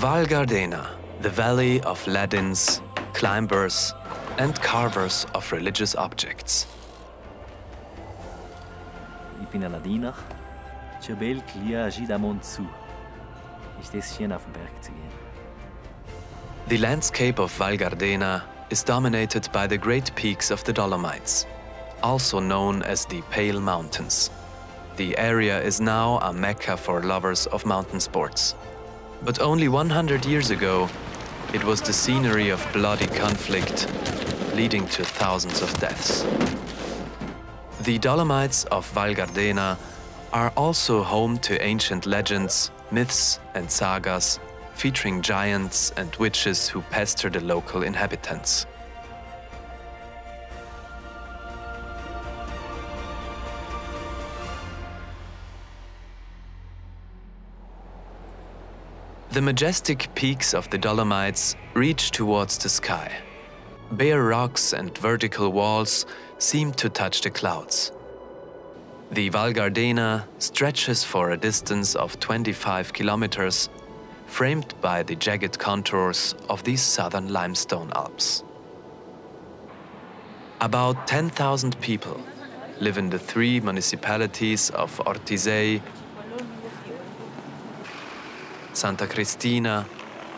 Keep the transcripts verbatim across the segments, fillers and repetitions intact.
Val Gardena, the valley of ladins, climbers and carvers of religious objects. Ich bin ein Ladiner. Jebel Klia Jidamon zu. Ich desschien auf den Berg zu gehen. The landscape of Val Gardena is dominated by the great peaks of the Dolomites, also known as the Pale Mountains. The area is now a mecca for lovers of mountain sports. But only one hundred years ago, it was the scenery of bloody conflict, leading to thousands of deaths. The Dolomites of Val Gardena are also home to ancient legends, myths and sagas, featuring giants and witches who pester the local inhabitants. The majestic peaks of the Dolomites reach towards the sky. Bare rocks and vertical walls seem to touch the clouds. The Val Gardena stretches for a distance of twenty-five kilometers, framed by the jagged contours of these southern limestone Alps. About ten thousand people live in the three municipalities of Ortisei, Santa Cristina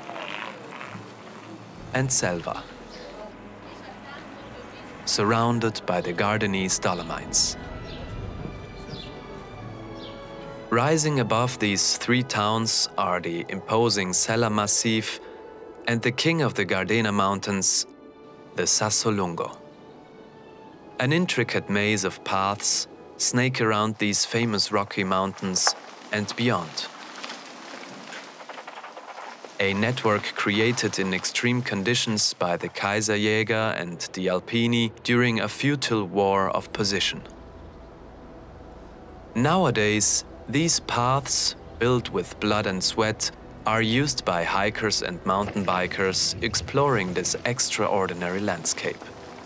and Selva, surrounded by the Gardenese Dolomites. Rising above these three towns are the imposing Sella Massif and the king of the Gardena Mountains, the Sasso Lungo. An intricate maze of paths snake around these famous rocky mountains and beyond. A network created in extreme conditions by the Kaiserjäger and the Alpini during a futile war of position. Nowadays, these paths, built with blood and sweat, are used by hikers and mountain bikers exploring this extraordinary landscape.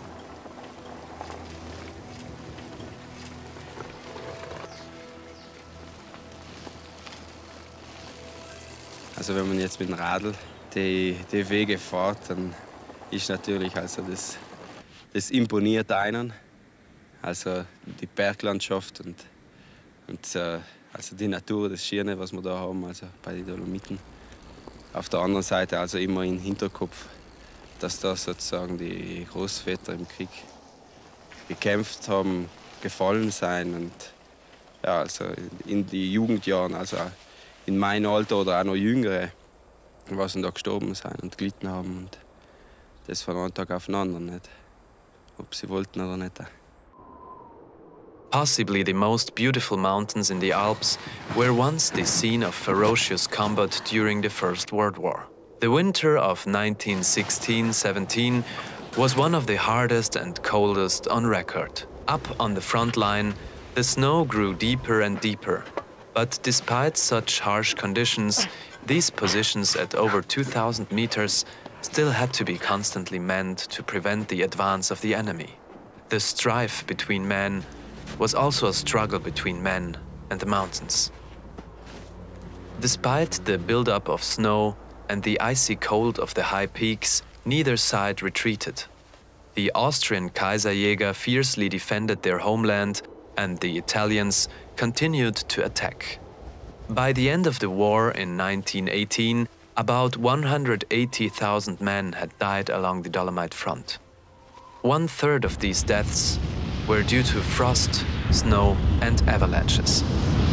Also wenn man jetzt mit dem Radl die, die Wege fährt, dann ist natürlich, also das, das imponiert einen. Also die Berglandschaft und, und äh, also die Natur, das Schöne, was wir da haben, also bei den Dolomiten. Auf der anderen Seite also immer im Hinterkopf, dass da sozusagen die Großväter im Krieg gekämpft haben, gefallen sein und ja, also in die Jugendjahren, also in meinem Alter oder auch noch Jüngere, was da gestorben sind und gelitten haben. Und das von einem Tag auf den anderen, nicht, ob sie wollten oder nicht. Possibly the most beautiful mountains in the Alps were once the scene of ferocious combat during the First World War. The winter of nineteen sixteen seventeen was one of the hardest and coldest on record. Up on the front line, the snow grew deeper and deeper. But despite such harsh conditions, these positions at over two thousand meters still had to be constantly manned to prevent the advance of the enemy. The strife between men was also a struggle between men and the mountains. Despite the buildup of snow and the icy cold of the high peaks, neither side retreated. The Austrian Kaiserjäger fiercely defended their homeland, and the Italians continued to attack. By the end of the war in nineteen eighteen, about one hundred eighty thousand men had died along the Dolomite front. One third of these deaths were due to frost, snow and avalanches.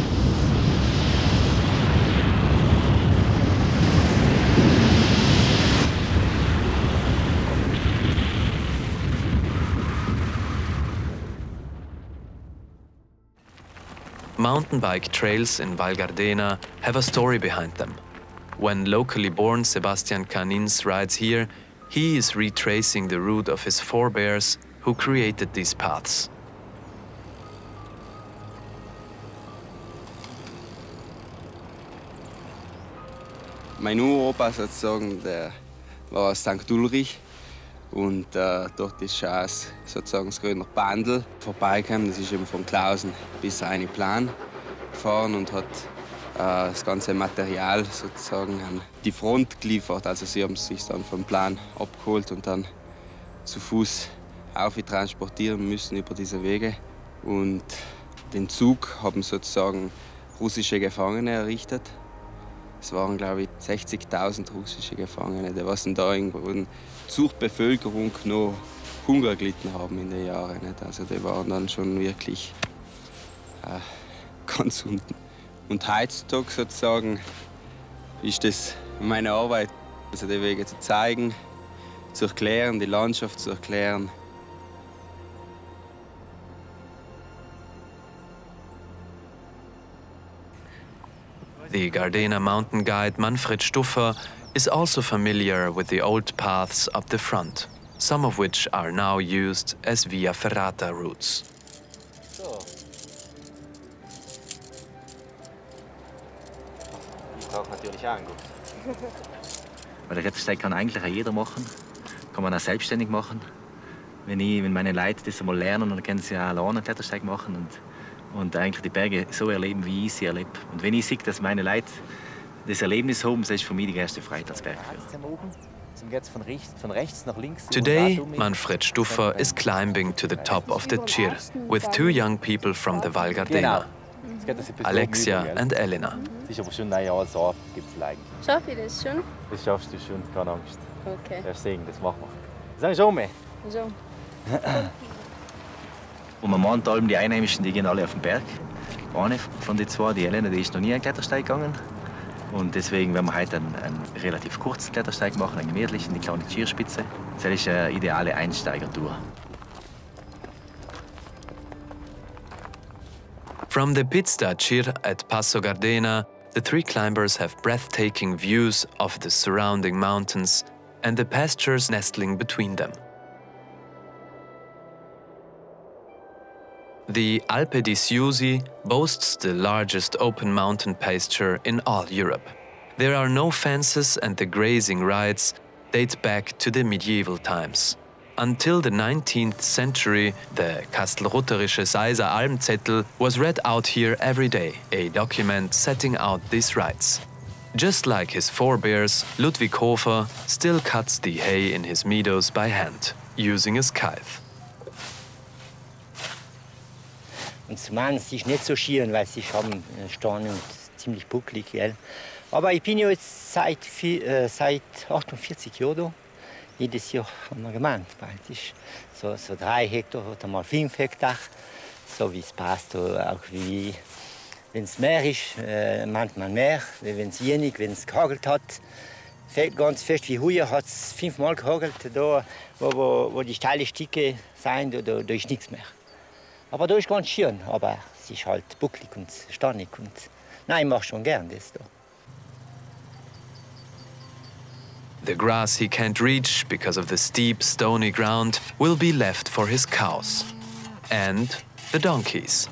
Mountain bike trails in Val Gardena have a story behind them. When locally born Sebastian Canins rides here, he is retracing the route of his forebears who created these paths. Mein Uropa sozusagen, der war aus Sankt Ulrich und äh, dort ist schon sozusagen das grüne Bandel vorbeigekommen. Das ist eben von Klausen bis eine Plan gefahren und hat das ganze Material sozusagen an die Front geliefert. Also sie haben es sich dann vom Plan abgeholt und dann zu Fuß transportieren müssen über diese Wege. Und den Zug haben sozusagen russische Gefangene errichtet. Es waren, glaube ich, sechzigtausend russische Gefangene, die was da in zur Bevölkerung noch Hunger gelitten haben in den Jahren. Nicht? Also die waren dann schon wirklich äh, ganz unten. Und heutzutage sozusagen ist das meine Arbeit, also die Wege zu zeigen, zu erklären, die Landschaft zu erklären. The Gardena mountain guide Manfred Stuffer is also familiar with the old paths up the front, some of which are now used as Via Ferrata routes. So. Ich brauche natürlich auch einen Guss. Weil der Klettersteig kann eigentlich auch jeder machen, kann man auch selbstständig machen. Wenn, ich, wenn meine Leute das einmal lernen, dann können sie auch alleine einen Klettersteig machen und, und eigentlich die Berge so erleben, wie ich sie erlebe. Und wenn ich sehe, dass meine Leute das Erlebnis haben, das ist für mich die erste Freude als Bergführer. Today, Manfred Stuffer is climbing to the top of the Chir with two young people from the Val Gardena, Alexia and Elena. Das ist aber schon ein Jahr so, gibt es eigentlich. Schaffe ich das schon? Das schaffst du schon, keine Angst. Okay. Das sehen, das machen wir. Sagen schon mehr. So. Und man meint allem, die Einheimischen, die gehen alle auf den Berg. Eine von den zwei, die Elena, die ist noch nie einen Klettersteig gegangen. Und deswegen werden wir heute einen, einen relativ kurzen Klettersteig machen, einen gemütlichen, die kleine Chirspitze. Das ist eine ideale Einsteigertour. From the Pizda Chir at Passo Gardena, the three climbers have breathtaking views of the surrounding mountains and the pastures nestling between them. The Alpe di Siusi boasts the largest open mountain pasture in all Europe. There are no fences and the grazing rights date back to the medieval times. Until the nineteenth century, the Kastelrutterische Seiser Almzettel was read out here every day, a document setting out these rights. Just like his forebears, Ludwig Hofer still cuts the hay in his meadows by hand, using a scythe. Und zum einen, es ist nicht so schier, weil sie haben stehen und ziemlich bucklig. Gell? Aber ich bin ja jetzt seit, äh, seit achtundvierzig Jahren da. Jedes Jahr haben wir gemeint. Es ist so, so drei Hektar oder mal fünf Hektar. So wie es passt. Auch wie, wenn es mehr ist, äh, meint man mehr. Wenn es wenig, wenn es gehagelt hat. Fällt ganz fest wie heuer hat es fünfmal gehagelt. Da, wo, wo, wo die steilen Stücke sind, da, da, da ist nichts mehr. Aber da ist ganz schön, aber es ist halt bucklig und steinig. Und nein, ich mache schon gern das da. The grass he can't reach because of the steep, stony ground will be left for his cows and the donkeys.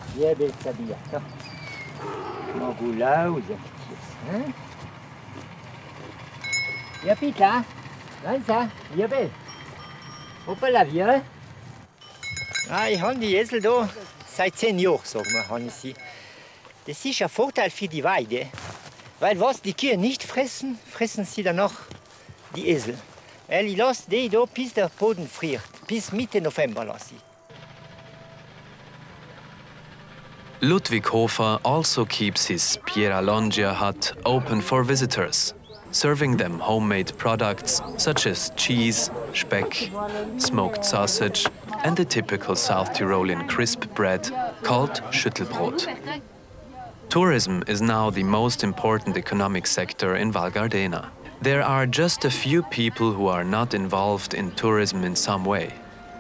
Ja, bitte. Langsam. Ja, bitte. Hoppala, wir. Ah, ich habe die Esel da seit zehn Jahren, sagen wir, habe ich sie. Das ist ein Vorteil für die Weide, weil was die Kühe nicht fressen, fressen sie danach die Esel. Weil ich lasse die da, bis der Boden friert, bis Mitte November lasse ich. Ludwig Hofer also keeps his Piera Longia hut open for visitors, serving them homemade products such as cheese, Speck, smoked sausage, and the typical South Tyrolean crisp bread called Schüttelbrot. Tourism is now the most important economic sector in Val Gardena. There are just a few people who are not involved in tourism in some way.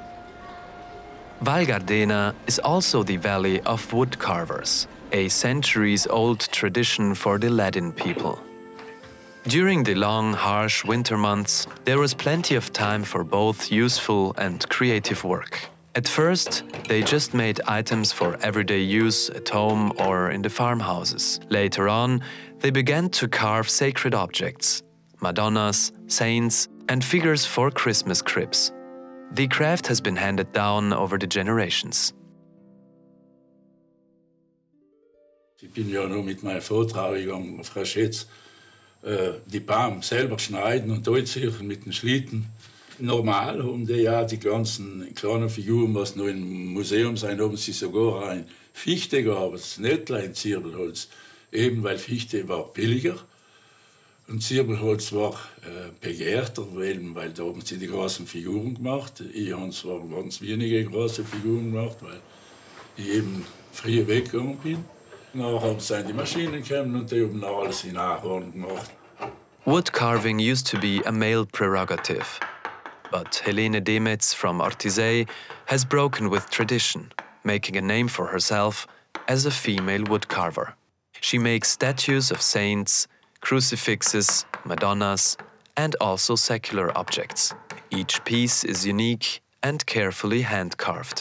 Val Gardena is also the Valley of Wood Carvers, a centuries-old tradition for the Ladin people. During the long, harsh winter months, there was plenty of time for both useful and creative work. At first, they just made items for everyday use at home or in the farmhouses. Later on, they began to carve sacred objects, Madonnas, saints, and figures for Christmas cribs. The craft has been handed down over the generations. Ich bin ja nur mit meiner Frau gegangen, Frau Schätz, äh, die Baum selber schneiden und durchziehen mit dem Schlitten. Normal haben die ja die ganzen kleinen Figuren, was noch im Museum sein, haben sie sogar ein Fichte gehabt, das Nettlein Zirbelholz. Eben weil Fichte war billiger und Zirbelholz war äh, begehrter, weil, weil da haben sie die großen Figuren gemacht. Ich habe zwar ganz wenige große Figuren gemacht, weil ich eben früher weggegangen bin. Nachher sind die Maschinen gekommen und die haben alles in Ahorn gemacht. Wood carving used to be a male prerogative. But Helene Demetz from Ortisei has broken with tradition, making a name for herself as a female woodcarver. She makes statues of saints, crucifixes, Madonnas, and also secular objects. Each piece is unique and carefully hand-carved.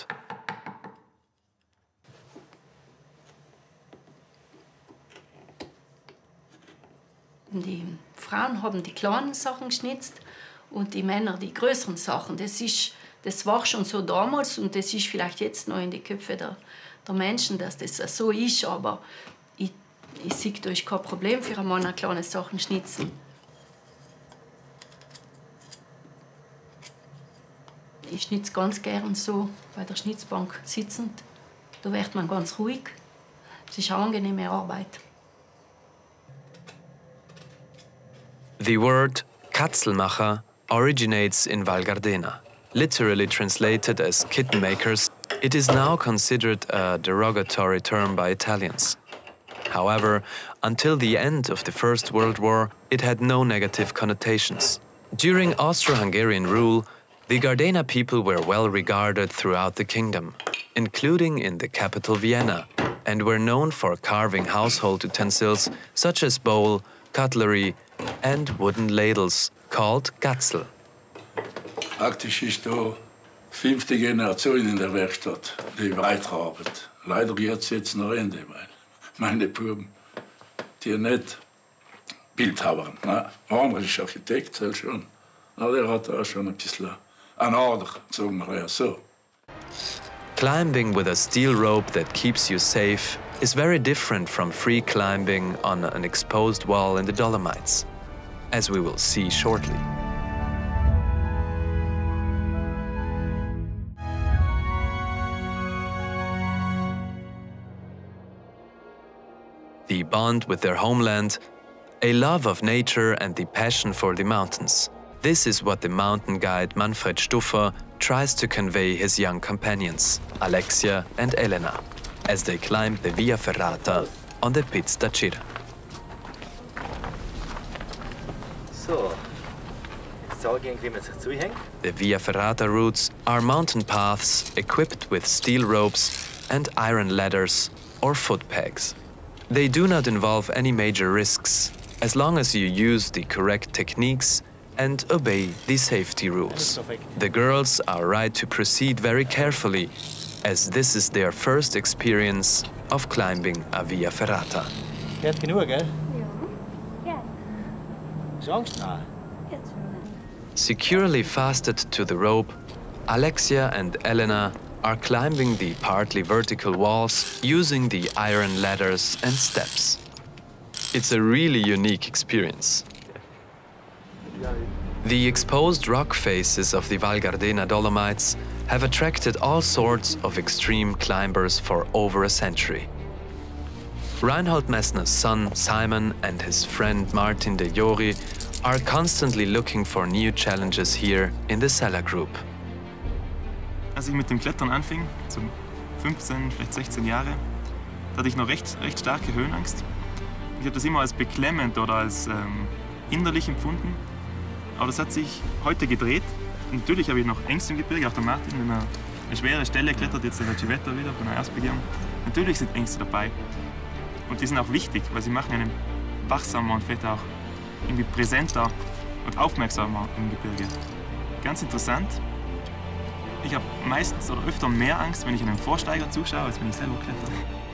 Die Frauen haben die kleinen Sachen geschnitzt und die Männer die größeren Sachen. Das, ist, das war schon so damals und das ist vielleicht jetzt noch in die Köpfe der, der Menschen, dass das so ist, aber ich, ich sehe da ist kein Problem für einen Mann, kleine Sachen schnitzen. Ich schnitze ganz gern so bei der Schnitzbank sitzend. Da wird man ganz ruhig. Es ist eine angenehme Arbeit. The word Katzelmacher originates in Val Gardena. Literally translated as kitten makers, it is now considered a derogatory term by Italians. However, until the end of the First World War, it had no negative connotations. During Austro-Hungarian rule, the Gardena people were well regarded throughout the kingdom, including in the capital Vienna, and were known for carving household utensils such as bowl, cutlery, and wooden ladles called Gatzel. Praktisch ist da fünfte Generation in der Werkstatt, die weiterarbeitet. Leider geht es jetzt noch Ende, weil meine Buben, die nicht Bildhauer, ne? Einer ist Architekt, halt schon. Aber der hat auch schon ein bisschen an Ader, sagen wir ja so. Climbing with a steel rope that keeps you safe is very different from free climbing on an exposed wall in the Dolomites, as we will see shortly. The bond with their homeland, a love of nature and the passion for the mountains. This is what the mountain guide Manfred Stuffer tries to convey his young companions, Alexia and Elena, as they climb the Via Ferrata on the Piz da Cira. So, jetzt sage ich, wie man sich zuhängt. The Via Ferrata routes are mountain paths equipped with steel ropes and iron ladders or foot pegs. They do not involve any major risks, as long as you use the correct techniques and obey the safety rules. The girls are right to proceed very carefully, as this is their first experience of climbing a Via Ferrata. Geht genug, gell? Ja. Ja. Hast du Angst? Nein. Jetzt schon. Securely fastened to the rope, Alexia and Elena are climbing the partly vertical walls using the iron ladders and steps. It's a really unique experience. The exposed rock faces of the Val Gardena Dolomites have attracted all sorts of extreme climbers for over a century. Reinhold Messner's son Simon and his friend Martin de Jori are constantly looking for new challenges here in the Sella Group. Als ich mit dem Klettern anfing, so fünfzehn, vielleicht sechzehn Jahre, da hatte ich noch recht, recht starke Höhenangst. Ich habe das immer als beklemmend oder als ähm, hinderlich empfunden. Aber das hat sich heute gedreht. Und natürlich habe ich noch Ängste im Gebirge, auch der Martin, wenn er eine schwere Stelle klettert, jetzt in der Civetta wieder, bei einer Erstbegehung. Natürlich sind Ängste dabei. Und die sind auch wichtig, weil sie machen einen wachsamer und vielleicht auch irgendwie präsenter und aufmerksamer im Gebirge. Ganz interessant. Ich habe meistens oder öfter mehr Angst, wenn ich einem Vorsteiger zuschaue, als wenn ich selber klettere.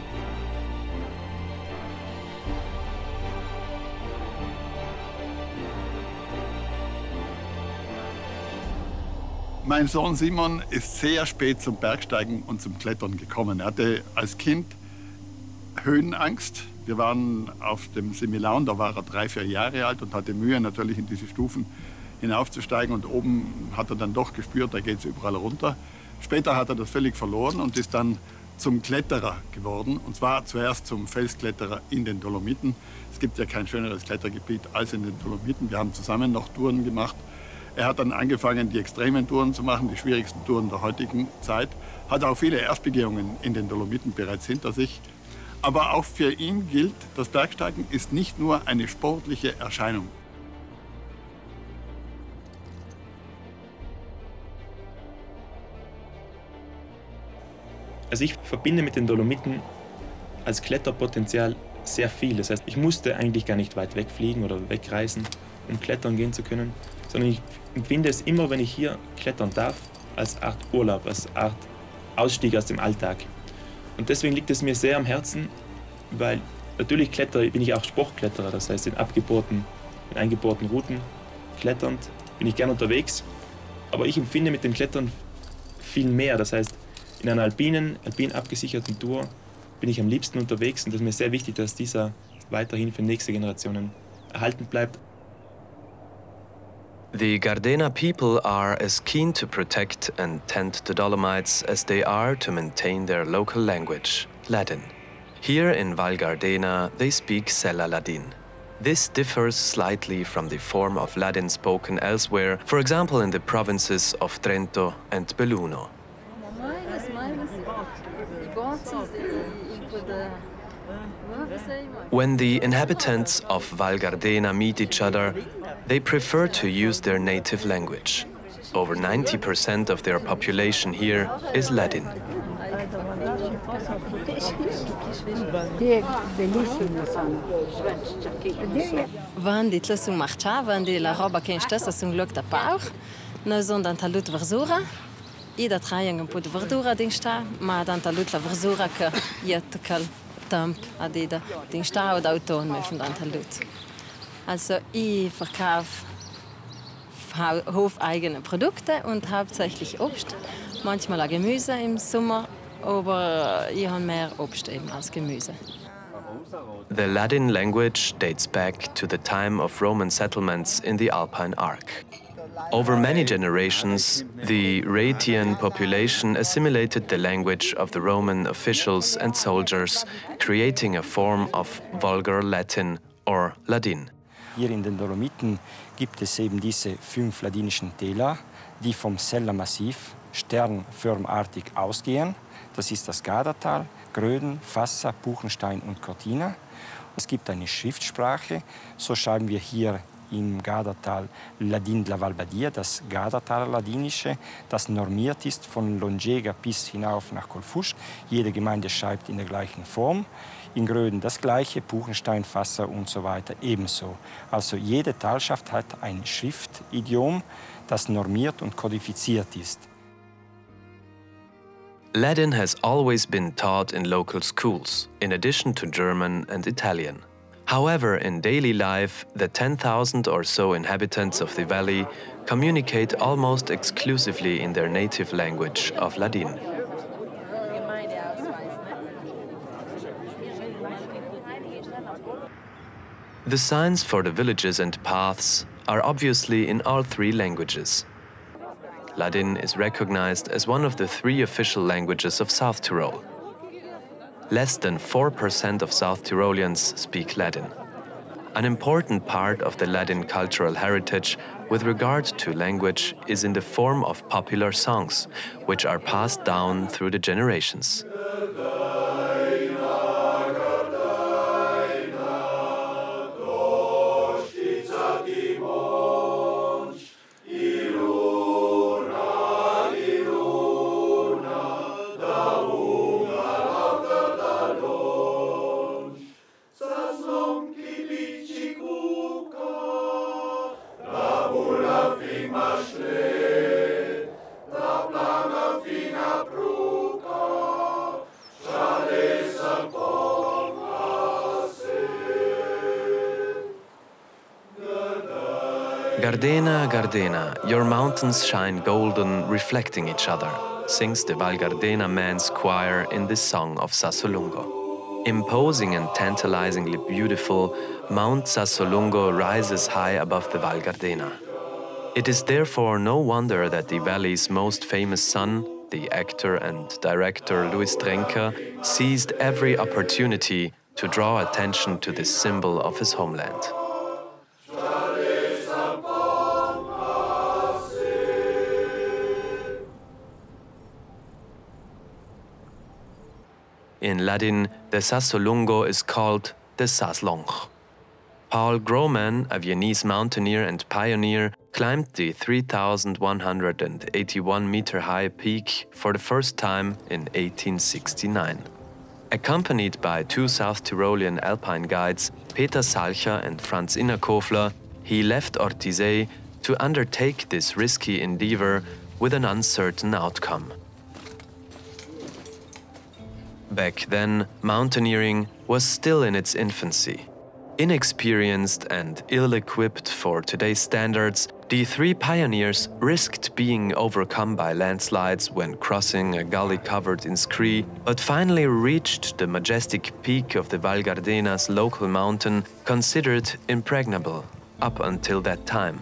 Mein Sohn Simon ist sehr spät zum Bergsteigen und zum Klettern gekommen. Er hatte als Kind Höhenangst. Wir waren auf dem Semilaun, da war er drei, vier Jahre alt und hatte Mühe, natürlich in diese Stufen hinaufzusteigen. Und oben hat er dann doch gespürt, da geht es überall runter. Später hat er das völlig verloren und ist dann zum Kletterer geworden. Und zwar zuerst zum Felskletterer in den Dolomiten. Es gibt ja kein schöneres Klettergebiet als in den Dolomiten. Wir haben zusammen noch Touren gemacht. Er hat dann angefangen, die extremen Touren zu machen, die schwierigsten Touren der heutigen Zeit. Hat auch viele Erstbegehungen in den Dolomiten bereits hinter sich. Aber auch für ihn gilt, das Bergsteigen ist nicht nur eine sportliche Erscheinung. Also ich verbinde mit den Dolomiten als Kletterpotenzial sehr viel. Das heißt, ich musste eigentlich gar nicht weit wegfliegen oder wegreisen, um klettern gehen zu können, sondern ich empfinde es immer, wenn ich hier klettern darf, als Art Urlaub, als Art Ausstieg aus dem Alltag. Und deswegen liegt es mir sehr am Herzen, weil natürlich klettere, bin ich auch Sportkletterer, das heißt in abgebohrten, in eingebohrten Routen kletternd bin ich gern unterwegs. Aber ich empfinde mit dem Klettern viel mehr, das heißt in einer alpinen, alpin abgesicherten Tour bin ich am liebsten unterwegs und es ist mir sehr wichtig, dass dieser weiterhin für nächste Generationen erhalten bleibt. The Gardena people are as keen to protect and tend the Dolomites as they are to maintain their local language, Ladin. Here in Val Gardena, they speak Sella Ladin. This differs slightly from the form of Ladin spoken elsewhere, for example in the provinces of Trento and Belluno. When the inhabitants of Val Gardena meet each other, they prefer to use their native language. Over ninety percent of their population here is Ladin. Wenn die Tlösung macht, wenn die la roba kein Stöße zum Glück der Bauch, no sondern talut versura, ida traiang put verdura ding sta, ma dan talut la versura ke jetkel tamp adida ding sta und auton mit von dan talut. Also ich verkauf hofeigene Produkte und hauptsächlich Obst, manchmal auch Gemüse im Sommer, aber ich habe mehr Obst eben als Gemüse. The Ladin language dates back to the time of Roman settlements in the Alpine Arc. Over many generations, the Rhaetian population assimilated the language of the Roman officials and soldiers, creating a form of Vulgar Latin or Ladin. Hier in den Dolomiten gibt es eben diese fünf ladinischen Täler, die vom Sella-Massiv sternförmartig ausgehen. Das ist das Gardatal, Gröden, Fassa, Buchenstein und Cortina. Es gibt eine Schriftsprache, so schreiben wir hier im Gardatal Ladin de la Valbadia, das Gardatal-Ladinische, das normiert ist von Longega bis hinauf nach Kolfusch. Jede Gemeinde schreibt in der gleichen Form. In Gröden das Gleiche, Buchenstein, Fassa und so weiter ebenso. Also jede Talschaft hat ein Schriftidiom, das normiert und kodifiziert ist. Ladin has always been taught in local schools, in addition to German and Italian. However, in daily life, the ten thousand or so inhabitants of the valley communicate almost exclusively in their native language of Ladin. The signs for the villages and paths are obviously in all three languages. Ladin is recognized as one of the three official languages of South Tyrol. Less than four percent of South Tyroleans speak Ladin. An important part of the Ladin cultural heritage with regard to language is in the form of popular songs, which are passed down through the generations. Gardena, Gardena, your mountains shine golden, reflecting each other, sings the Val Gardena men's choir in this song of Sassolungo. Imposing and tantalizingly beautiful, Mount Sassolungo rises high above the Val Gardena. It is therefore no wonder that the valley's most famous son, the actor and director Louis Trenker, seized every opportunity to draw attention to this symbol of his homeland. In Latin, the Sassolungo is called the Saslonge. Paul Grohmann, a Viennese mountaineer and pioneer, climbed the three thousand one hundred eighty-one meter high peak for the first time in eighteen sixty-nine. Accompanied by two South Tyrolean alpine guides, Peter Salcher and Franz Innerkofler, he left Ortisei to undertake this risky endeavor with an uncertain outcome. Back then, mountaineering was still in its infancy. Inexperienced and ill-equipped for today's standards, the three pioneers risked being overcome by landslides when crossing a gully covered in scree, but finally reached the majestic peak of the Val Gardena's local mountain, considered impregnable up until that time.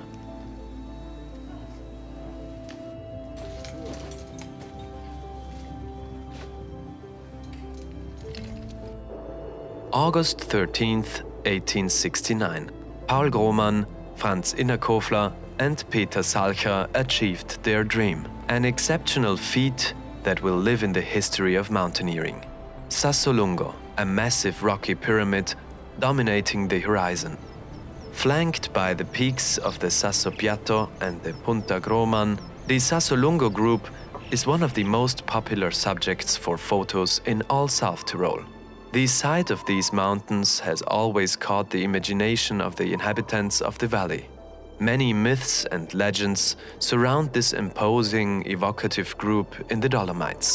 August thirteenth, eighteen sixty-nine. Paul Grohmann, Franz Innerkofler and Peter Salcher achieved their dream, an exceptional feat that will live in the history of mountaineering. Sassolungo, a massive rocky pyramid dominating the horizon. Flanked by the peaks of the Sasso Piatto and the Punta Grohmann, the Sassolungo group is one of the most popular subjects for photos in all South Tyrol. The sight of these mountains has always caught the imagination of the inhabitants of the valley. Many myths and legends surround this imposing, evocative group in the Dolomites.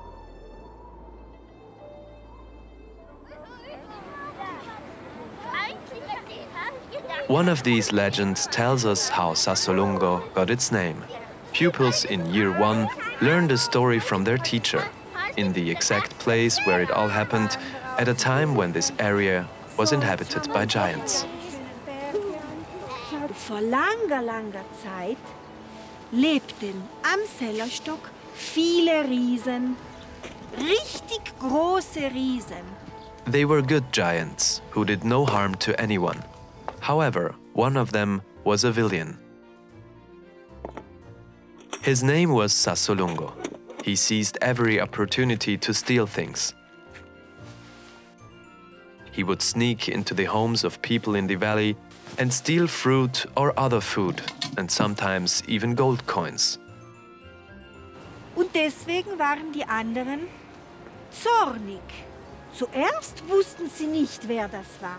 One of these legends tells us how Sassolungo got its name. Pupils in year one learn the story from their teacher, in the exact place where it all happened, at a time when this area was inhabited by giants. Vor langer, langer Zeit lebten am Sellerstock viele Riesen, richtig große Riesen. They were good giants who did no harm to anyone. However, one of them was a villain. His name was Sassolungo. He seized every opportunity to steal things. He would sneak into the homes of people in the valley and steal fruit or other food, and sometimes even gold coins. Und deswegen waren die anderen zornig. Zuerst wussten sie nicht, wer das war.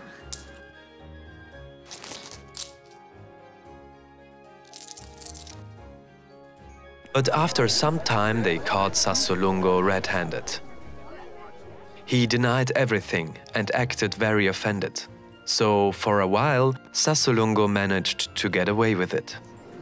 But after some time they caught Sassolungo red-handed. He denied everything and acted very offended. So, for a while, Sassolungo managed to get away with it.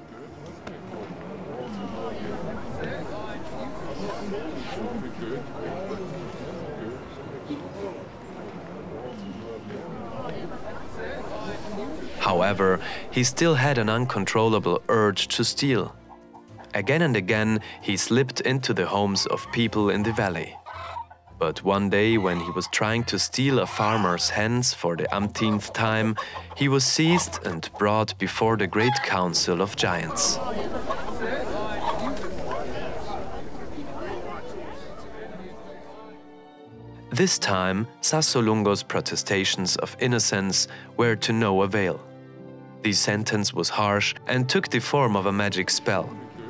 However, he still had an uncontrollable urge to steal. Again and again, he slipped into the homes of people in the valley. But one day, when he was trying to steal a farmer's hens for the umpteenth time, he was seized and brought before the Great Council of Giants. This time, Sassolungo's protestations of innocence were to no avail. The sentence was harsh and took the form of a magic spell.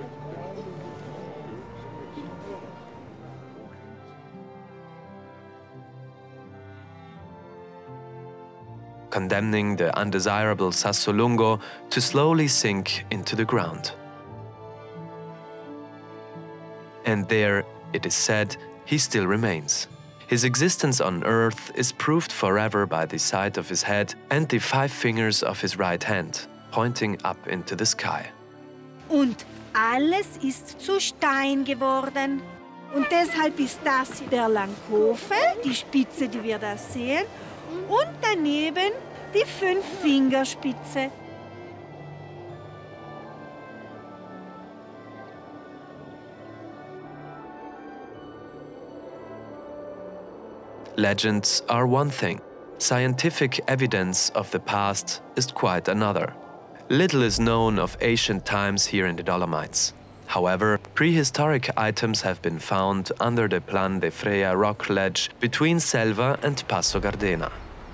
Condemning the undesirable Sassolungo to slowly sink into the ground. And there, it is said, he still remains. His existence on earth is proved forever by the sight of his head and the five fingers of his right hand, pointing up into the sky. Und alles ist zu Stein geworden. Und deshalb ist das der Langhofe, die Spitze, die wir da sehen, und daneben die Fünf-Fingerspitze. Legends are one thing. Scientific evidence of the past is quite another. Little is known of ancient times here in the Dolomites. However, prehistoric items have been found under the Plan de Freya rock ledge between Selva and Passo Gardena.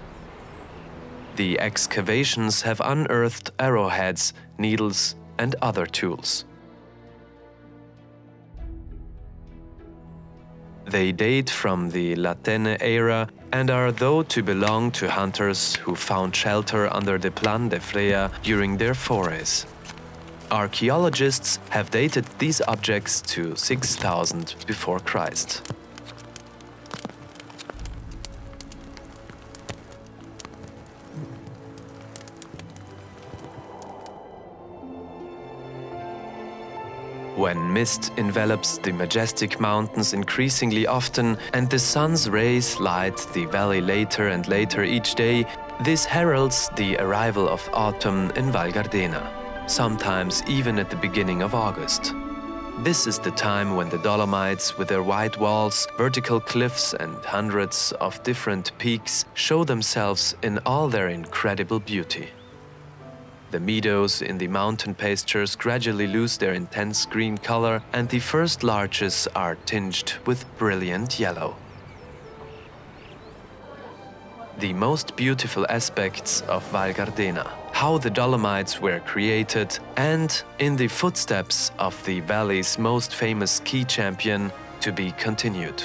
The excavations have unearthed arrowheads, needles, and other tools. They date from the Latene era and are thought to belong to hunters who found shelter under the Plan de Freya during their forays. Archaeologists have dated these objects to six thousand before Christ. When mist envelops the majestic mountains increasingly often and the sun's rays light the valley later and later each day, this heralds the arrival of autumn in Val Gardena, sometimes even at the beginning of August. This is the time when the Dolomites, with their white walls, vertical cliffs and hundreds of different peaks, show themselves in all their incredible beauty. The meadows in the mountain pastures gradually lose their intense green color and the first larches are tinged with brilliant yellow. The most beautiful aspects of Val Gardena, how the Dolomites were created, and in the footsteps of the valley's most famous ski champion, to be continued.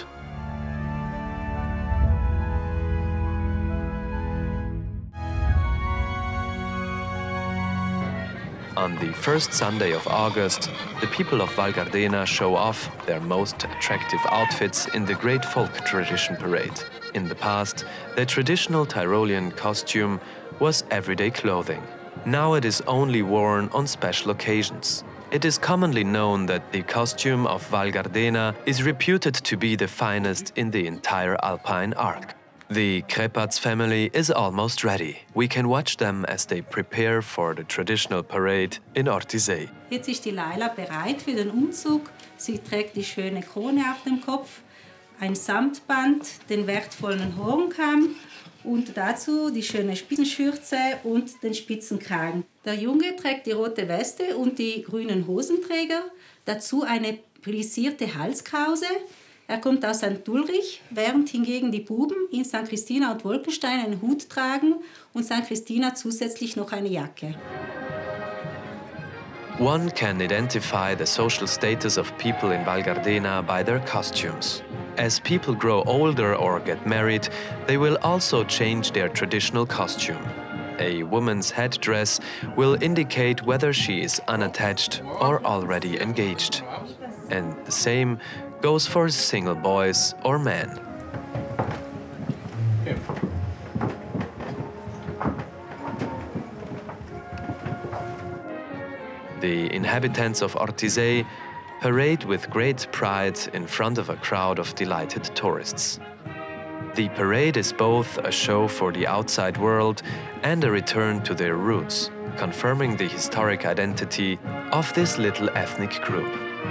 On the first Sunday of August, the people of Val Gardena show off their most attractive outfits in the Great Folk Tradition Parade. In the past, the traditional Tyrolean costume was everyday clothing. Now it is only worn on special occasions. It is commonly known that the costume of Val Gardena is reputed to be the finest in the entire Alpine arc. The Krepatz family is almost ready. We can watch them as they prepare for the traditional parade in Ortisei. Jetzt ist die Laila bereit für den Umzug. Sie trägt die schöne Krone auf dem Kopf, ein Samtband, den wertvollen Hornkamm und dazu die schöne Spitzenschürze und den Spitzenkragen. Der Junge trägt die rote Weste und die grünen Hosenträger, dazu eine plisierte Halskrause. Er kommt aus Sankt Ulrich, während hingegen die Buben in Sankt Christina und Wolkenstein einen Hut tragen und Sankt Christina zusätzlich noch eine Jacke. One can identify the social status of people in Val Gardena by their costumes. As people grow older or get married, they will also change their traditional costume. A woman's headdress will indicate whether she is unattached or already engaged. And the same goes for single boys or men. The inhabitants of Ortisei parade with great pride in front of a crowd of delighted tourists. The parade is both a show for the outside world and a return to their roots, confirming the historic identity of this little ethnic group.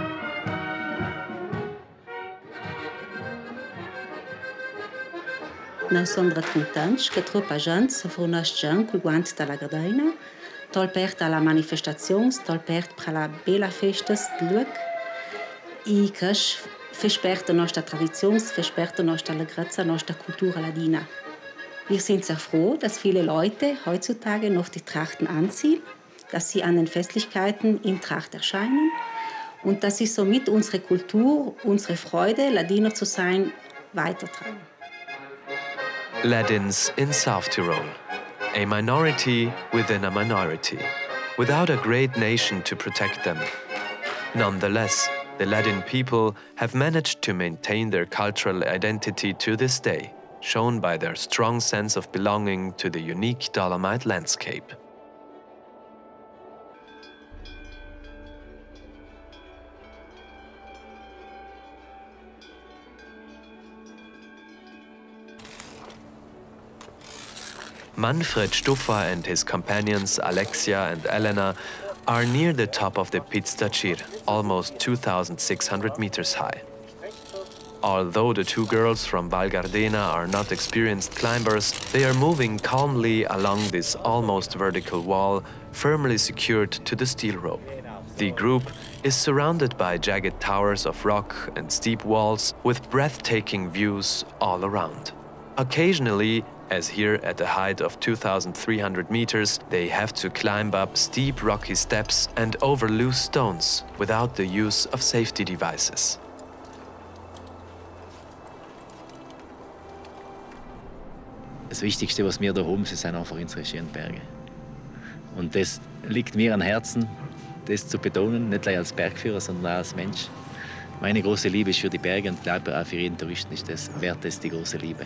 millenovecentottantatré che troppa gente si fornisce col guanto dalla Gardena, tolpert alla manifestazione, tolpert per la bella festa di Luc, e che versperrt la nostra tradizione, versperrt la nostra allegrezza, la nostra Kultur ladina. Wir sind sehr froh, dass viele Leute heutzutage noch die Trachten anziehen, dass sie an den Festlichkeiten in Tracht erscheinen und dass sie somit unsere Kultur, unsere Freude, Ladiner zu sein, weitertragen. Ladins in South Tyrol, a minority within a minority, without a great nation to protect them. Nonetheless, the Ladin people have managed to maintain their cultural identity to this day, shown by their strong sense of belonging to the unique Dolomite landscape. Manfred Stuffa and his companions Alexia and Elena are near the top of the Piz Tacir, almost two thousand six hundred meters high. Although the two girls from Val Gardena are not experienced climbers, they are moving calmly along this almost vertical wall, firmly secured to the steel rope. The group is surrounded by jagged towers of rock and steep walls with breathtaking views all around. Occasionally, as here at a height of two thousand three hundred meters, they have to climb up steep rocky steps and over loose stones without the use of safety devices. Das Wichtigste, was wir da haben, sind einfach unsere schönen Berge. Und das liegt mir am Herzen, das zu betonen, nicht nur als Bergführer, sondern auch als Mensch. Meine große Liebe ist für die Berge und ich glaube, auch für jeden Touristen ist das wert, das die große Liebe.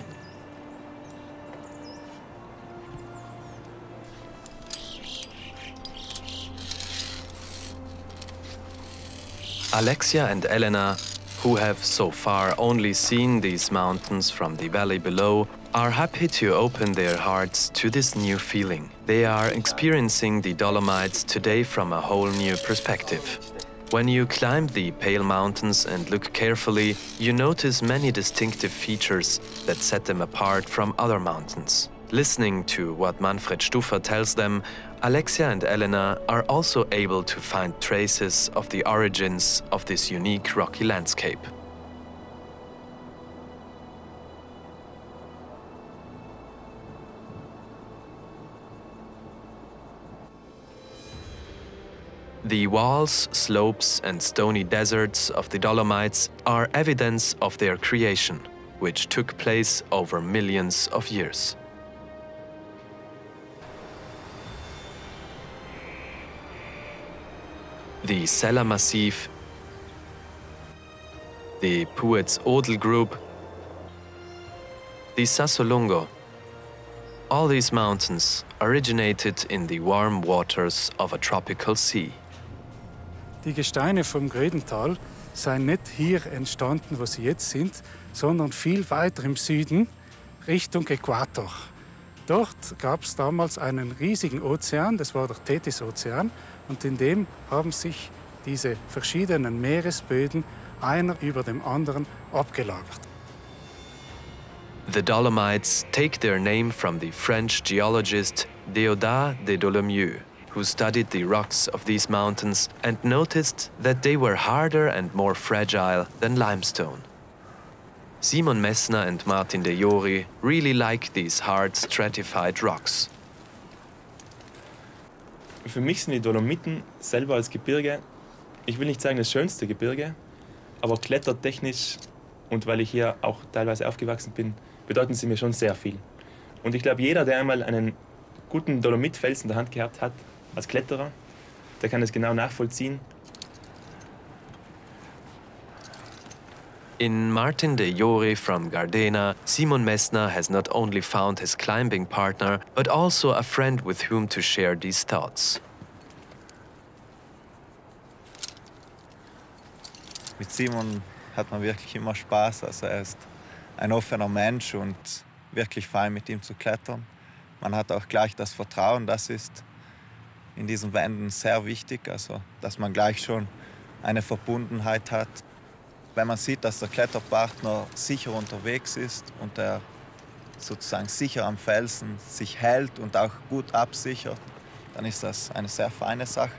Alexia and Elena, who have so far only seen these mountains from the valley below, are happy to open their hearts to this new feeling. They are experiencing the Dolomites today from a whole new perspective. When you climb the Pale Mountains and look carefully, you notice many distinctive features that set them apart from other mountains. Listening to what Manfred Stuffa tells them, Alexia and Elena are also able to find traces of the origins of this unique rocky landscape. The walls, slopes and stony deserts of the Dolomites are evidence of their creation, which took place over millions of years. The Sella Massif, the Puez-Odel Group, the Sassolungo. All these mountains originated in the warm waters of a tropical sea. Die Gesteine vom Grödental seien nicht hier entstanden, wo sie jetzt sind, sondern viel weiter im Süden, Richtung Äquator. Dort gab es damals einen riesigen Ozean, das war der Tethys-Ozean, und in dem haben sich diese verschiedenen Meeresböden einer über dem anderen abgelagert. The Dolomites take their name from the French geologist Déodat de Dolomieu, who studied the rocks of these mountains and noticed that they were harder and more fragile than limestone. Simon Messner and Martin de Jori really like these hard stratified rocks. Für mich sind die Dolomiten selber als Gebirge, ich will nicht sagen das schönste Gebirge, aber klettertechnisch und weil ich hier auch teilweise aufgewachsen bin, bedeuten sie mir schon sehr viel. Und ich glaube, jeder, der einmal einen guten Dolomitfels in der Hand gehabt hat, als Kletterer, der kann es genau nachvollziehen. In Martin de Jori from Gardena, Simon Messner has not only found his climbing partner, but also a friend with whom to share these thoughts. Mit Simon hat man wirklich immer Spaß. Also er ist ein offener Mensch und wirklich fein mit ihm zu klettern. Man hat auch gleich das Vertrauen, das ist in diesen Wänden sehr wichtig, also dass man gleich schon eine Verbundenheit hat. Wenn man sieht, dass der Kletterpartner sicher unterwegs ist und er sozusagen sicher am Felsen sich hält und auch gut absichert, dann ist das eine sehr feine Sache.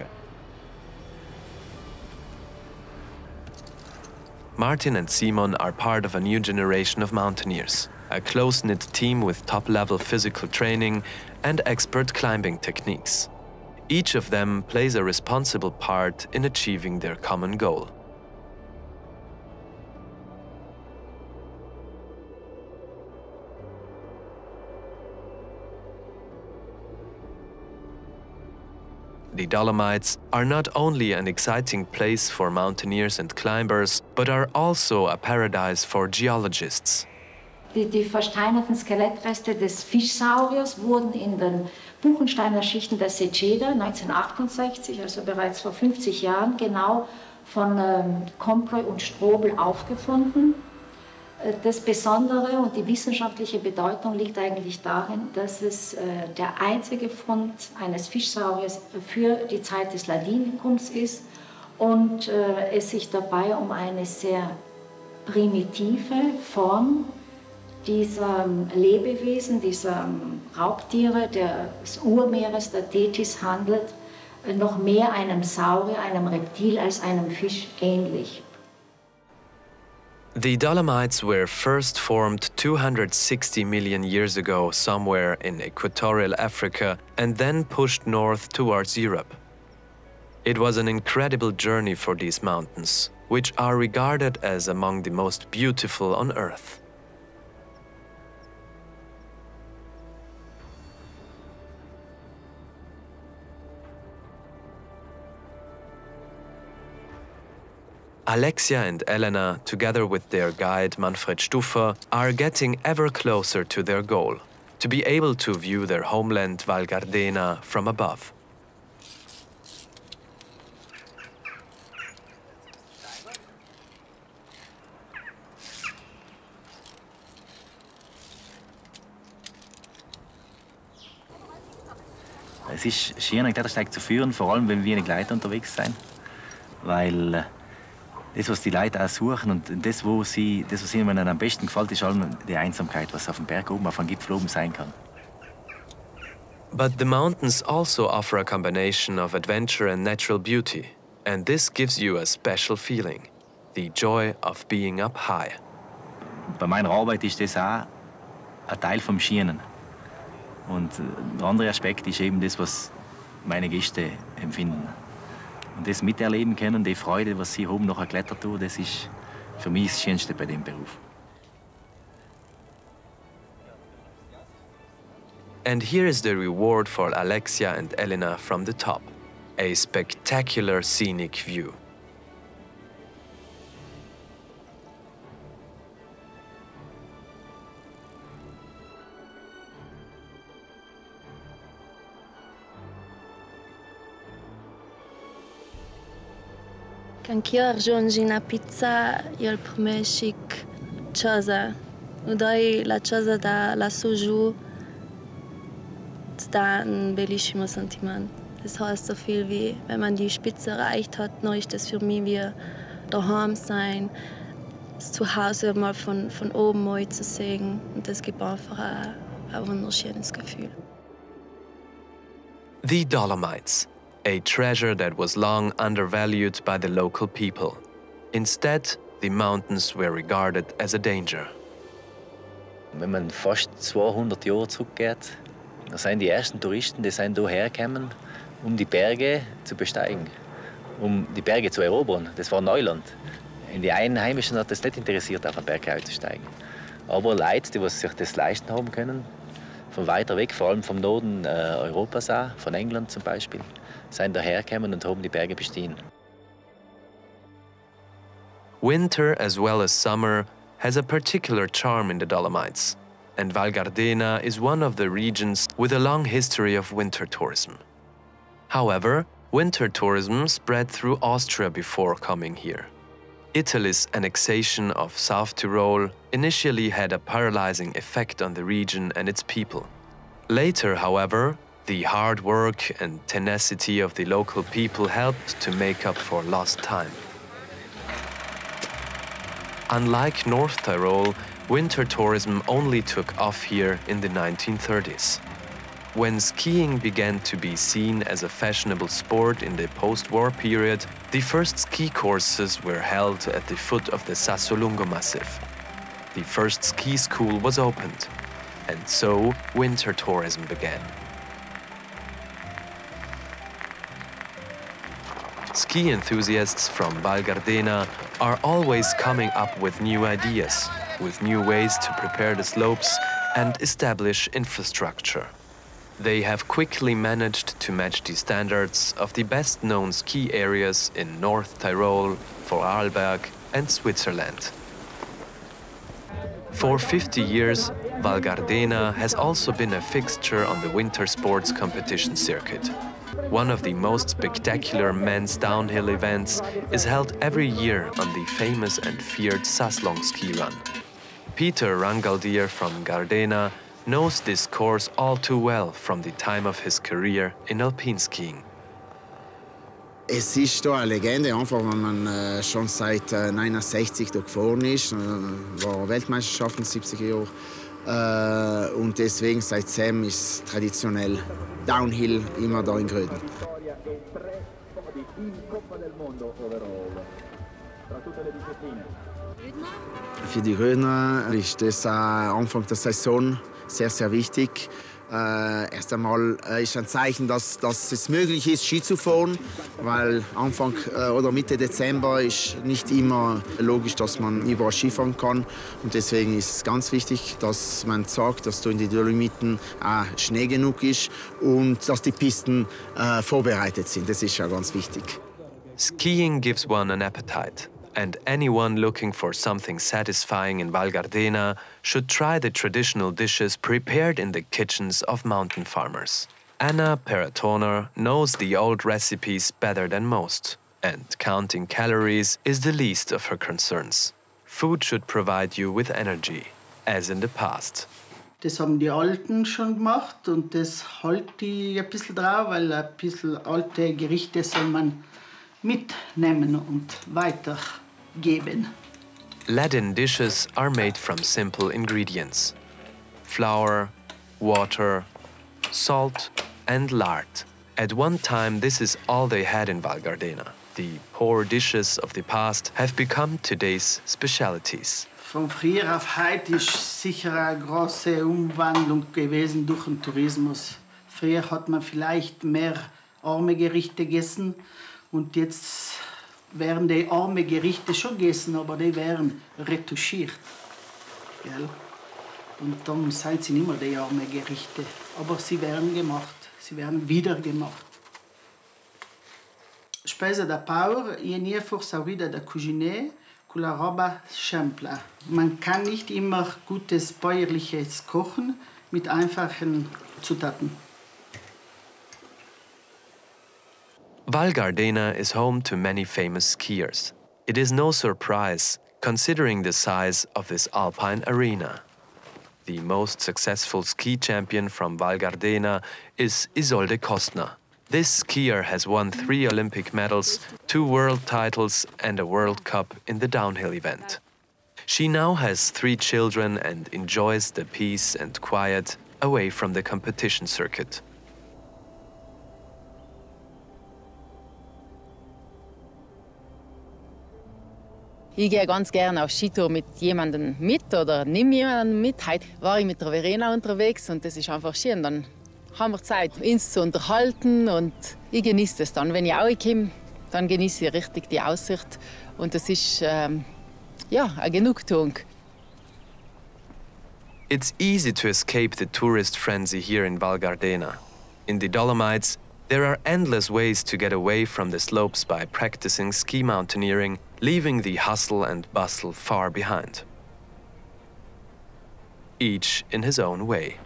Martin and Simon are part of a new generation of mountaineers, a close-knit team with top-level physical training and expert climbing techniques. Each of them plays a responsible part in achieving their common goal. The Dolomites are not only an exciting place for mountaineers and climbers, but are also a paradise for geologists. Die, die versteinerten Skelettreste des Fischsauriers wurden in den Buchensteiner Schichten der Seceda neunzehnhundertachtundsechzig, also bereits vor fünfzig Jahren, genau von ähm, Comproy und Strobel aufgefunden. Das Besondere und die wissenschaftliche Bedeutung liegt eigentlich darin, dass es der einzige Fund eines Fischsauriers für die Zeit des Ladinikums ist und es sich dabei um eine sehr primitive Form dieser Lebewesen, dieser Raubtiere des Urmeeres, der Tethys, handelt, noch mehr einem Saurier, einem Reptil als einem Fisch ähnlich. The Dolomites were first formed two hundred sixty million years ago somewhere in equatorial Africa and then pushed north towards Europe. It was an incredible journey for these mountains, which are regarded as among the most beautiful on Earth. Alexia and Elena, together with their guide Manfred Stuffer, are getting ever closer to their goal, to be able to view their homeland Val Gardena from above. Es ist schier, einen Klettersteig zu führen, vor allem wenn wir in Gleiter unterwegs sind, weil das, was die Leute auch suchen und das, wo sie, das, was ihnen am besten gefällt, ist allem die Einsamkeit, was auf dem Berg oben, auf einem Gipfel oben sein kann. But the mountains also offer a combination of adventure and natural beauty, and this gives you a special feeling, the joy of being up high. Bei meiner Arbeit ist das auch ein Teil vom Schienen. Und ein anderer Aspekt ist eben das, was meine Gäste empfinden. Und das miterleben können, die Freude, was sie oben noch erklettert tun, das ist für mich das Schönste bei dem Beruf. And here is the reward for Alexia and Elena from the top, a spectacular scenic view. Quand io raggiungi una pizza, io il primo chic cosa, und dai la cosa da lassù giù, da ein bellissimo Sentiment. Das heißt so viel wie, wenn man die Spitze erreicht hat, dann ist das für mich wie daheim sein, das Zuhause mal von, von oben mal zu sehen. Und das gibt einfach ein, ein wunderschönes Gefühl. The Dolomites. A treasure that was long undervalued by the local people. Instead, the mountains were regarded as a danger. Wenn man fast zweihundert Jahre zurückgeht, da sind die ersten Touristen, die sind hierher gekommen, um die Berge zu besteigen, um die Berge zu erobern. Das war Neuland. Die Einheimischen hat es nicht interessiert, auf den Berg aufzusteigen. Aber Leute, die sich das leisten haben können, von weiter weg, vor allem vom Norden äh, Europas auch, von England zum Beispiel, sind dahergekommen und haben die Berge bestiegen. Winter as well as summer has a particular charm in the Dolomites, and Val Gardena is one of the regions with a long history of winter tourism. However, winter tourism spread through Austria before coming here. Italy's annexation of South Tyrol initially had a paralyzing effect on the region and its people. Later, however, the hard work and tenacity of the local people helped to make up for lost time. Unlike North Tyrol, winter tourism only took off here in the nineteen thirties. When skiing began to be seen as a fashionable sport in the post-war period, the first ski courses were held at the foot of the Sassolungo Massif. The first ski school was opened, and so winter tourism began. Ski enthusiasts from Val Gardena are always coming up with new ideas, with new ways to prepare the slopes and establish infrastructure. They have quickly managed to match the standards of the best-known ski areas in North Tyrol, Vorarlberg and Switzerland. For fifty years, Val Gardena has also been a fixture on the winter sports competition circuit. One of the most spectacular men's downhill events is held every year on the famous and feared Saslong ski run. Peter Rangaldier from Gardena knows this course all too well from the time of his career in alpine skiing. Es ist hier eine Legende, einfach wenn man äh, schon seit äh, neunundsechzig hier gefahren ist, äh, war Weltmeisterschaften siebziger Jahre. Äh, und deswegen seitdem ist es traditionell Downhill immer da in Gröden. Für die Grödner ist das äh, Anfang der Saison sehr, sehr wichtig. Äh, erst einmal äh, ist ein Zeichen, dass, dass es möglich ist, Ski zu fahren, weil Anfang äh, oder Mitte Dezember ist nicht immer logisch, dass man überall Skifahren kann. Und deswegen ist es ganz wichtig, dass man sagt, dass da in den Dolomiten äh, Schnee genug ist und dass die Pisten äh, vorbereitet sind. Das ist ja ganz wichtig. Skiing gives one an appetite. And anyone looking for something satisfying in Val Gardena should try the traditional dishes prepared in the kitchens of mountain farmers. Anna Peratoner knows the old recipes better than most, and counting calories is the least of her concerns. Food should provide you with energy, as in the past. Das haben die Alten schon gemacht und das halte ich ein bisschen drauf, weil ein bisschen alte Gerichte soll man mitnehmen und weitergeben. Ladin dishes are made from simple ingredients: flour, water, salt and lard. At one time, this is all they had in Val Gardena. The poor dishes of the past have become today's specialities. Von früher auf heute ist sicher eine große Umwandlung gewesen durch den Tourismus. Früher hat man vielleicht mehr arme Gerichte gegessen und jetzt werden die arme Gerichte schon gegessen, aber die werden retuschiert. Gell? Und darum sind sie nicht mehr die arme Gerichte. Aber sie werden gemacht, sie werden wieder gemacht. Spesa da Power, je nie forza wieder da cuciner con la roba simpla. Man kann nicht immer gutes bäuerliches kochen mit einfachen Zutaten. Val Gardena is home to many famous skiers. It is no surprise, considering the size of this alpine arena. The most successful ski champion from Val Gardena is Isolde Kostner. This skier has won three Olympic medals, two world titles and a World Cup in the downhill event. She now has three children and enjoys the peace and quiet away from the competition circuit. Ich gehe ganz gerne auf Skitour mit jemandem mit oder nehme jemanden mit. Heute war ich mit der Verena unterwegs und das ist einfach schön. Dann haben wir Zeit, uns zu unterhalten und ich genieße es dann. Wenn ich rauskomme, dann genieße ich richtig die Aussicht und das ist ähm, ja, eine Genugtuung. It's easy to escape the tourist frenzy here in Val Gardena. In the Dolomites, there are endless ways to get away from the slopes by practicing ski mountaineering, leaving the hustle and bustle far behind. Each in his own way.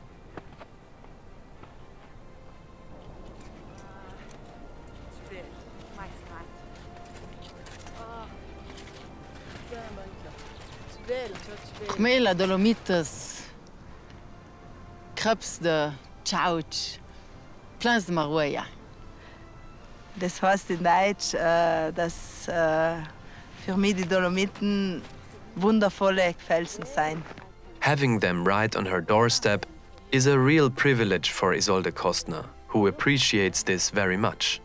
Mela Dolomitas, Krebs de Chauch, Plans de Maroia. Das heißt in Deutsch, äh, dass äh, für mich die Dolomiten wundervolle Felsen sind. Having them right on her doorstep is a real privilege for Isolde Kostner, who appreciates this very much.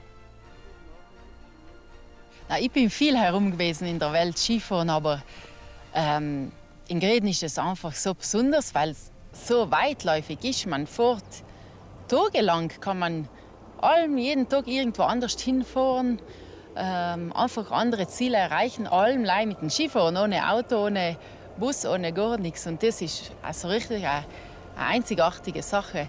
Na, ich bin viel herum gewesen in der Welt Skifahren, aber ähm, in Greden ist es einfach so besonders, weil es so weitläufig ist. Man fährt tagelang, kann man allem jeden Tag irgendwo anders hinfahren, ähm, einfach andere Ziele erreichen, allem mit dem Skifahren, ohne Auto, ohne Bus, ohne gar nichts. Und das ist also richtig eine, eine einzigartige Sache.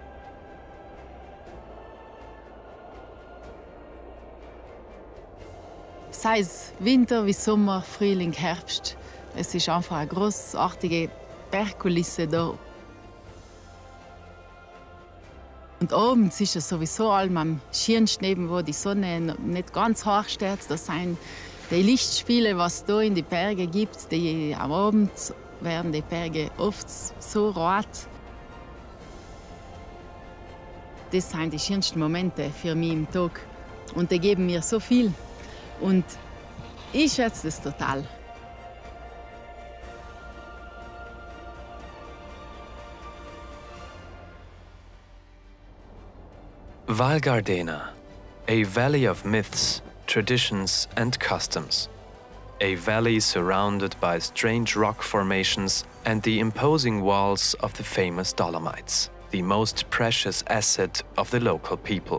Sei es Winter wie Sommer, Frühling, Herbst, es ist einfach eine großartige Bergkulisse da. Und abends ist es sowieso allem am schönsten, neben wo die Sonne nicht ganz hoch steht. Das sind die Lichtspiele, was es hier in den Bergen gibt, die am Abend werden die Berge oft so rot. Das sind die schönsten Momente für mich im Tag. Und die geben mir so viel. Und ich schätze das total. Val Gardena, a valley of myths, traditions and customs. A valley surrounded by strange rock formations and the imposing walls of the famous Dolomites, the most precious asset of the local people.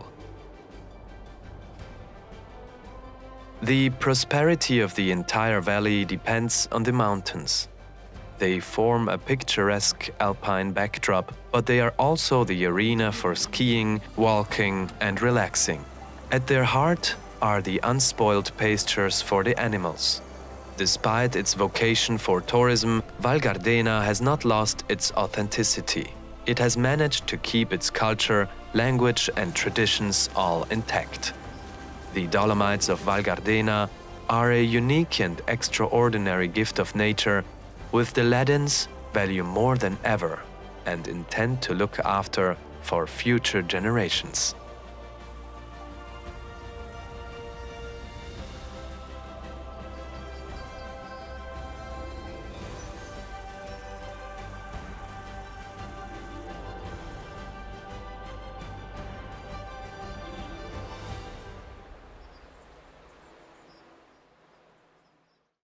The prosperity of the entire valley depends on the mountains. They form a picturesque alpine backdrop, but they are also the arena for skiing, walking and relaxing. At their heart are the unspoiled pastures for the animals. Despite its vocation for tourism, Val Gardena has not lost its authenticity. It has managed to keep its culture, language and traditions all intact. The Dolomites of Val Gardena are a unique and extraordinary gift of nature, which the Ladins value more than ever and intend to look after for future generations.